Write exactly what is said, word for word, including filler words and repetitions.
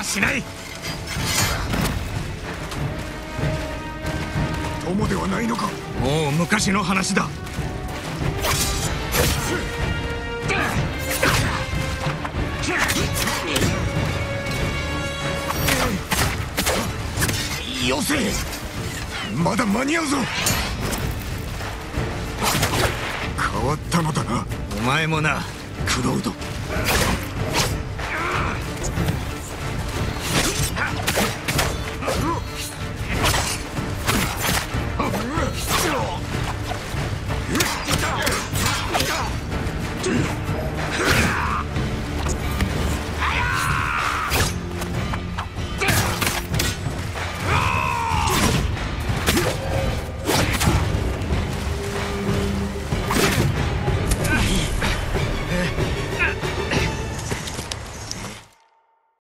しない。友ではないのか。もう昔の話だ。よせ、まだ間に合うぞ。変わったのだな。お前もな、クロード。